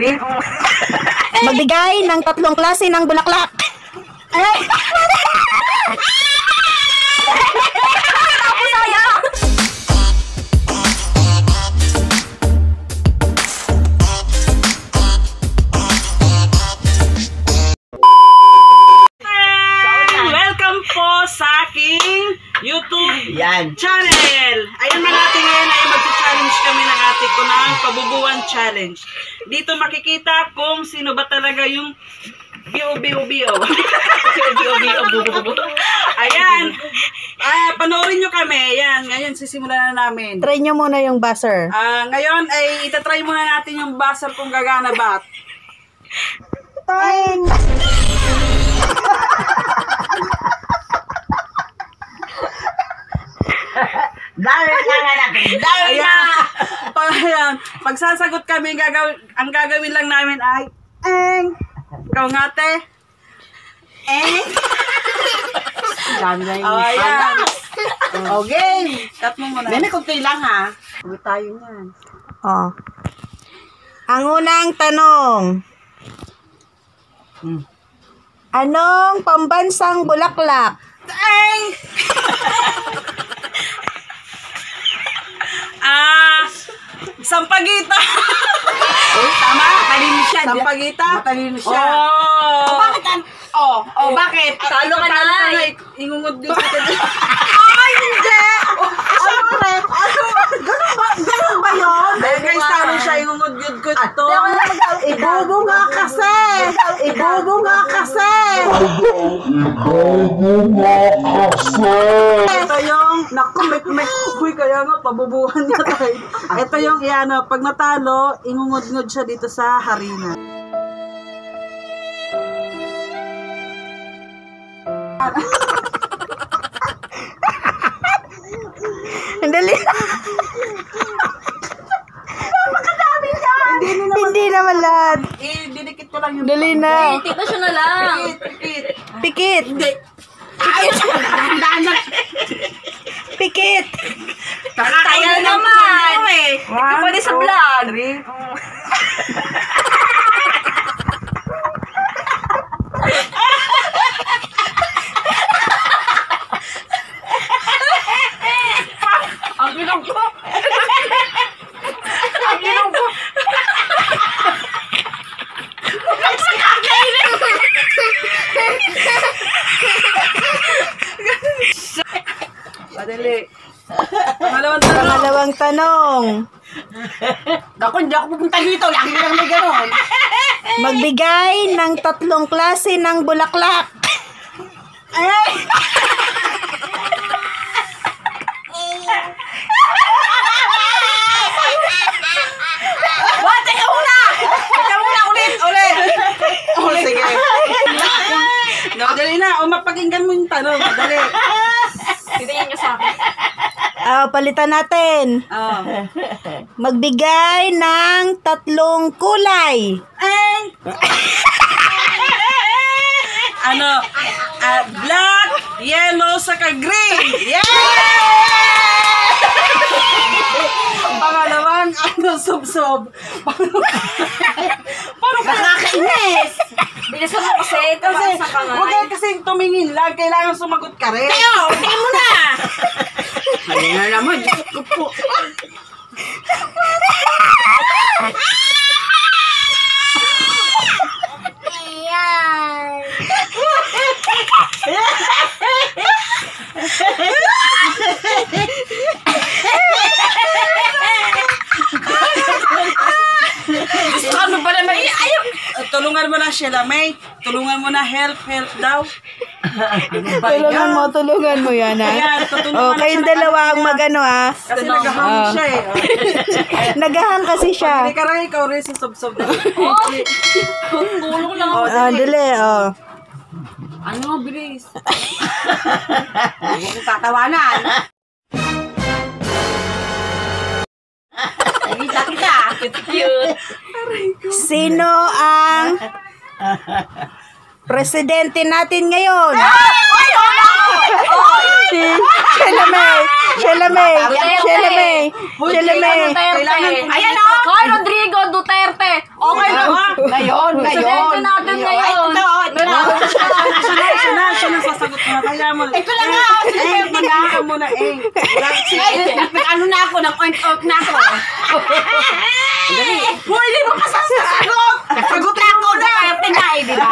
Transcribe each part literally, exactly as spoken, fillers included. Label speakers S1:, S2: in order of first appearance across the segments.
S1: Magbigay ng tatlong klase ng bulaklak. Ay! Tapos saya!
S2: Welcome po sa aking YouTube
S3: Yan.
S2: channel. Ayun mga natin ngayon ay mag-challenge kami ng ate ko ng pabubuan challenge. Dito makikita kung sino ba talaga yung bio-bio-bio. Ayan. Ah, panoorin nyo kami. Ayan, ngayon sisimulan na namin.
S1: Try nyo muna yung buzzer.
S2: Ah, ngayon ay itatry muna natin yung buzzer kung gagana ba.
S1: Time!
S3: Dahil na nga natin. Dahil na!
S2: Pag, ayan, pag sasagot kami, gagawin, ang gagawin lang namin ay Eng! Ikaw nga, te. Eng!
S3: Dami na yung
S2: Oh, ayan.
S3: Okay.
S2: Cut mo muna.
S3: Nene, kunti lang ha. Huwag tayo niyan.
S1: Oh. Ang unang tanong.
S3: Hmm.
S1: Anong pambansang bulaklak?
S2: Eng! Ah, Sampagita.
S3: Eh, tama. Matalino siya.
S2: Sampagita.
S3: Matalino siya.
S2: Oh.
S3: Bakit an? Oh, oh, bakit?
S2: Talo ka na. Ingungod yung kita.
S3: Ay, hindi! Siyempre! Ano? Ganun ba? Ganun ba yun?
S2: Dahil guys, talo siya. Ingungod yun ko ito.
S3: Ibobo nga kasi! Ibobo nga kasi!
S2: Ito yung, naku, may, may, uy, kaya nga, pabubuhan niya tayo. Ito yung, yan, pag natalo, ingungod-ngod siya dito sa harina.
S1: Dali.
S3: Napakadami yan!
S2: Hindi na naman.
S1: Hindi naman lahat.
S2: Eh, didikit ko lang yung...
S1: Dali na.
S4: Tito siya na lang.
S2: Pikit, pikit.
S1: Pikit.
S2: Hindi.
S3: Ay, dahan-dahan na.
S1: Pikit.
S4: Tagal naman. Ikaw pwede sa vlog.
S2: Three.
S4: Ang ilong ko. Ang ilong ko.
S2: Madali. Pangalawang tanong.
S1: Pangalawang tanong.
S3: Ako, hindi ako pupunta dito. Lagi lang may ganon.
S1: Magbigay ng tatlong klase ng bulaklak.
S2: Eh!
S3: What? Teka muna! Teka muna, ulit! Ulit!
S2: Oh, sige. No, dali na. O, mapakinggan mo yung tanong. Dali.
S4: Titingin niyo sa akin.
S1: Ah, palitan natin.
S2: Oh.
S1: Magbigay ng tatlong kulay.
S2: Eng! Ano? Ah, black, yellow, saka green. Yeah! Pangalawang, ano, sub-sub. Paano ka nakakainis?
S4: Bilisan mo kasi.
S2: Kasi,
S4: Tabas sa
S2: huwag
S4: kamay.
S2: ka kasing tumingin lang. Kailangan sumagot ka rin.
S3: Tayo! Tingin mo na! Ayun na naman. Diyos ko po. Ano ba naman? Ayaw!
S2: Uh, tulungan mo na Sheila May. Tulungan mo na help, help daw.
S1: Tulungan mo, tulungan mo yan, ha?
S2: Ayan, tutulungan
S1: Oh,
S2: na
S1: kayong
S2: siya ng
S1: dalawa ang
S2: kanina.
S1: magano, ha?
S2: Kasi naghahang
S1: Oh.
S2: siya eh.
S1: Nagahang kasi siya.
S2: Hindi ka rin ikaw rin sa sub-sub.
S4: Tulong lang ako.
S1: Ah, dali, oh.
S3: Ano, bilis? Huwag kong tatawanan. Nakita kita.
S4: Cute.
S1: Sino ang presidente natin ngayon? Si Sheila May. Sheila May. Sheila May. Sheila May.
S4: Duterte.
S2: Kailangan kong
S4: Ayan
S2: dito.
S4: o. Hoy, Rodrigo Duterte. Okay na.
S3: ngayon.
S4: natin
S3: Ay,
S4: ngayon.
S3: ito, ito.
S2: Siya na, siya na, siya na sasagot na. Kaya mo.
S3: Ito na nga.
S2: Eh, magkaka muna eh.
S3: Ay, ano na ako, nag-oink-oink na ako. Dali. Hoy, di mo kasasagot. Sagot na ako, Duterte na eh, di ba?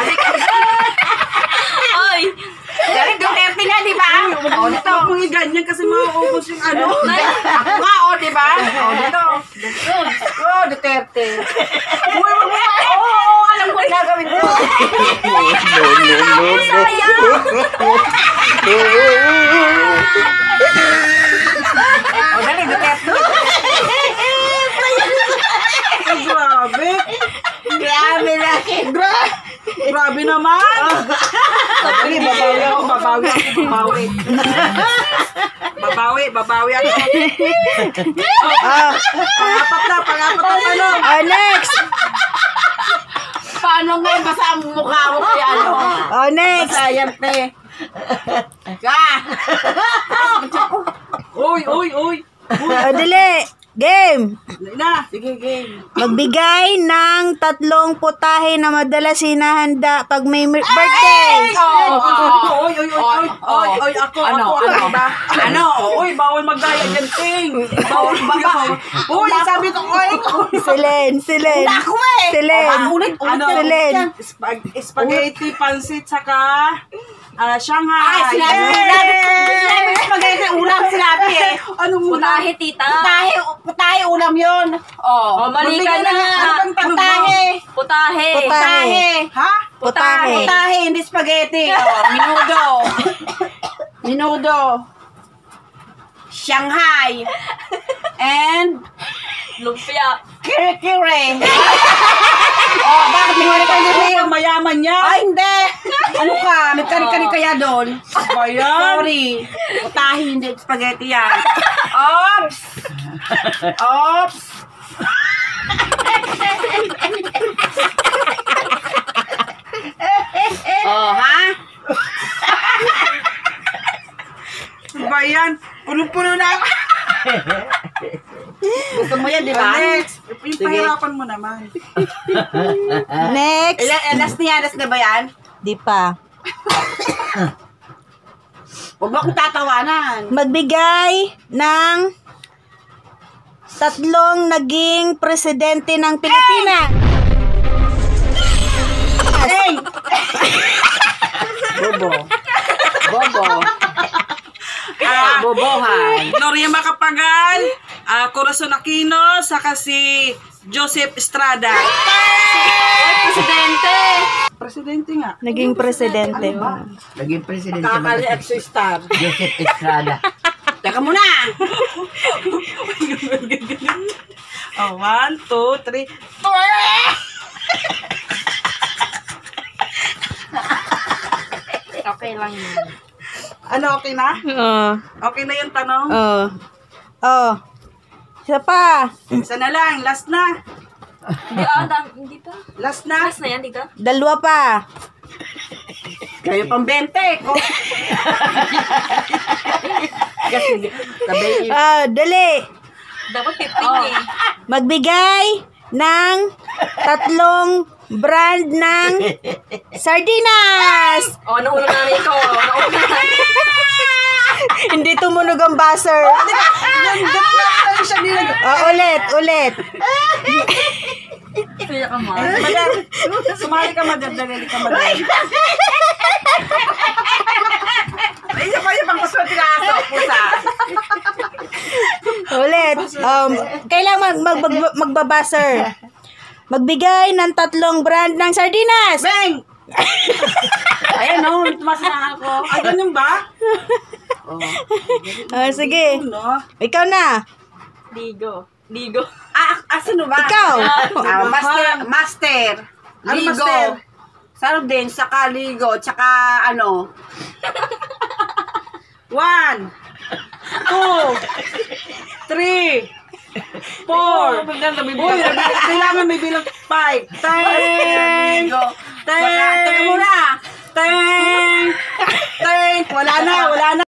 S4: Ay!
S3: Dali, Duterte na, di ba? O, dito.
S2: Huwag mong iganyan kasi mauubos yung ano.
S3: Ako nga, o, di ba? O, dito. O, Duterte. Uy, wag mo. Oo, alam ko yung gagawin ko. O, dali, Duterte.
S2: Ay, grabe.
S3: Grabe na. Grabe.
S2: Grabe naman. Dali, babawi ako, babawi ako, babawi. Babawi, babawi ako.
S1: Oh,
S2: Pangapat na, pangapat na tanong.
S1: oh, next.
S3: Paano ngayon basa ang mukha mo kaya ano?
S1: Oh, next.
S3: Sayang, te. Ka.
S2: Uy, uy, uy.
S1: Oh, dali. Game.
S2: Dali na.
S3: Sige, game.
S1: Magbigay ng tatlong putahe na madalas hinahanda pag may mir- birthday.
S3: Oh,
S2: Uy, uy, uy, uy, uy, uy, ako,
S3: Ano,
S2: ako,
S3: ano?
S2: ako, ba?
S3: Ano?
S2: Uy, bawal magdaya dyan, Ting. Bawal magdaya. Uy, sabi ko, uy,
S1: Silen, silen.
S3: Wala ako eh.
S1: Silen.
S3: Oh, ulit, ulit.
S2: Ano?
S1: Silen.
S2: Spag- spaghetti, pansit, saka ah,
S3: Ay,
S2: Shanghai.
S3: sinabi mo, sinabi sinabi mo spaghetti ulam, sinabi eh.
S2: Ano mo na?
S4: Putahe, tita.
S3: Putahe, putahe ulam yun. Oh,
S4: Oh, mali ka
S2: Magbigay
S4: na.
S2: ng- ano bang tanong mo?
S3: Putahe.
S4: Putahe.
S3: Putahe.
S2: Ha?
S1: Putahe.
S3: Putahe, hindi spaghetti. Oh, minudo. Minudo. Shanghai. And
S4: Lumpia.
S3: kire-kire. Oh, bakit hindi mo
S2: Ay,
S3: nito?
S2: mayaman niya.
S3: Ay, hindi. Ano ka? May kari-kari kaya doon?
S2: Bayan.
S3: Sorry. Putahe, hindi spaghetti yan. Ops! Ops! Oh, ha?
S2: Bayan. Puno-puno na ako.
S3: Gusto mo yan, di ba?
S2: Next. Yung pahirapan mo naman.
S1: Next.
S3: Ilan, eh, last na yan, last na ba yan?
S1: Di pa.
S3: Huwag mo akong tatawanan.
S1: Magbigay ng tatlong naging presidente ng Pilipinas.
S3: Hey! Bobo. Bobo. Ah, bobohan.
S2: Gloria Macapagal, ah, Corazon Aquino, saka si Joseph Estrada.
S4: Presidente.
S2: Presidente nga.
S1: Naging presidente.
S5: Naging presidente
S3: Kakali
S5: mo
S3: at si Star.
S5: Joseph Estrada.
S3: Teka muna.
S2: Oh, one, two, three.
S4: Okay lang yun.
S2: Ano, okay na?
S1: Oh.
S2: Okay na yung tanong?
S1: Oh. Oh. Isa pa.
S2: Isa na lang, last na.
S4: Hindi ah, dam- hindi pa.
S2: Last na.
S4: Last na yan, tita.
S1: Dalawa pa.
S3: Kayo pang bente. Ko. Kasi, sabi,
S1: Ah, dali.
S4: Dapat fifteen eh.
S1: Magbigay ng tatlong brand ng sardinas.
S4: Oh, nauna na rin ko. Nauna na.
S1: Hindi tumunog ang buzzer. Oh, ulit, ulit.
S4: Kaya ka ma.
S2: Madam, sumali ka, madam. Dali ka, madam.
S3: ay, isa pa yung pang kuswerte na aso, pusa.
S1: Ulit. Um, kailangan mag, mag, mag, magbabuzzer. Magbigay ng tatlong brand ng sardinas.
S2: Bang!
S3: Ayan, no, tumas na ako.
S2: Ay, ganun ba?
S1: Ah, sige.
S2: No.
S1: Ikaw na.
S4: Ligo. Ligo.
S3: Ah, ah, sino ba?
S1: Ikaw.
S3: Ah, master, master.
S2: Ano
S3: Ligo.
S2: master?
S3: Sardin, saka ligo, tsaka ano.
S2: One, two, three, four. Uy, kailangan may bilang five. Ten,
S3: Ligo. Saka, teka
S2: ten,
S3: muna.
S2: ten, ten. Wala na, wala na.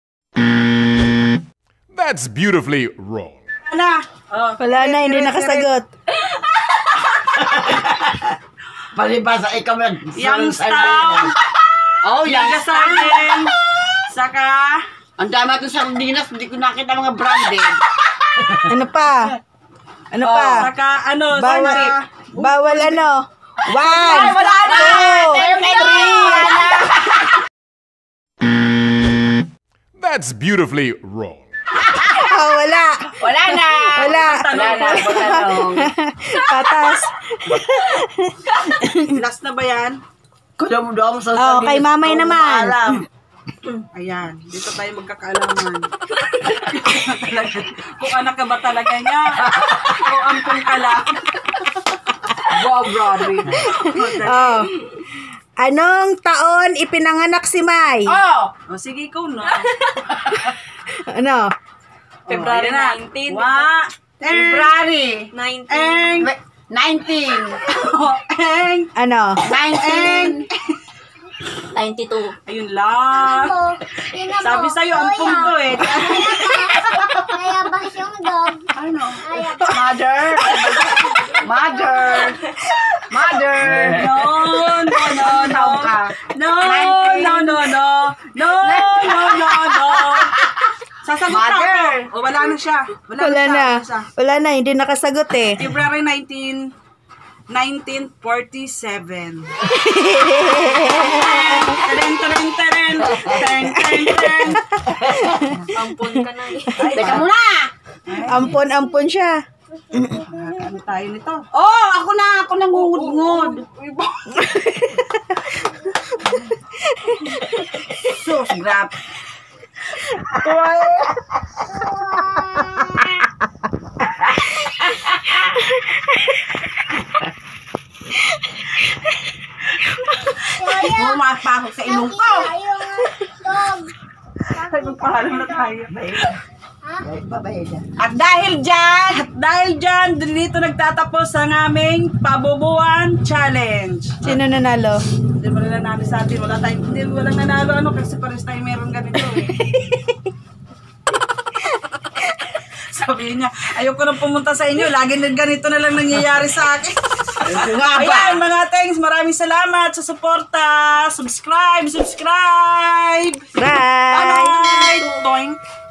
S6: That's beautifully wrong.
S2: Wala na. Oh.
S1: Wala na, hindi nakasagot.
S5: Palibasa, ikaw mag...
S2: Youngstown,
S5: Oh,
S2: Yaga
S5: Youngstown.
S2: Sardin, saka
S5: Ang dami itong sardinas, hindi ko nakita mga branded.
S1: Ano pa? Ano pa?
S2: saka ano,
S1: Bawal,
S2: saka
S1: bawal ano? One,
S4: Wala na!
S1: two,
S6: That's beautifully wrong.
S1: oh, wala.
S4: Wala na!
S1: Wala.
S4: Wala na, tanong.
S1: Patas.
S2: last na ba yan?
S5: Kuya mo daw sa
S1: Oh, kay mamay naman.
S5: Alam.
S2: Ayan, dito tayo magkakaalaman. Talaga, kung anak ka ba talaga niya, o ampong ka lang.
S5: Wow, grabe.
S1: Oh. Anong taon ipinanganak si May?
S4: Oh!
S2: O sige, ikaw na.
S1: Ano?
S4: February
S2: ayan na.
S4: nineteen.
S2: Wa,
S5: February.
S4: nineteen.
S2: eng,
S5: nineteen.
S2: eng,
S1: Ano?
S5: nineteen.
S4: ninety-two.
S2: ayun lang. Sabi sa'yo, ampong to eh.
S7: Kaya ba yung dog?
S5: Ano? Mother. Mother. Mother.
S2: No, no, no, no.
S5: Tawag ka.
S2: No, no, no, no. No, no, no, no. Sasagot na
S5: Mother.
S2: ako. O, wala na siya. Wala,
S1: Wala
S2: na.
S1: na.
S2: siya.
S1: Wala na, hindi nakasagot eh.
S2: February nineteenth, nineteen forty-seven. Teren, teren, teren. Teren, teren, teren.
S4: Ampun ka na eh.
S5: Teka muna.
S1: Ampon-ampon siya.
S2: Ano tayo nito?
S5: Oh, ako na. Ako nangungud-ngud. Sus, grab. Pumapasok sa ilong ko.
S7: Yung dog.
S2: Ay, magpahalam na tayo.
S5: At dahil dyan,
S2: At dahil dyan, dito nagtatapos ang aming pabubuan challenge.
S1: Sino nanalo?
S2: Hindi mo nila nanalo sa atin. Wala tayong, hindi, walang nanalo ano kasi pares tayo meron ganito eh. Sabi niya, ayoko nang pumunta sa inyo. Lagi na ganito na lang nangyayari sa akin. Ayan, mga thanks. Maraming salamat sa suporta. Subscribe, subscribe.
S1: Bye!
S2: Bye! Toing.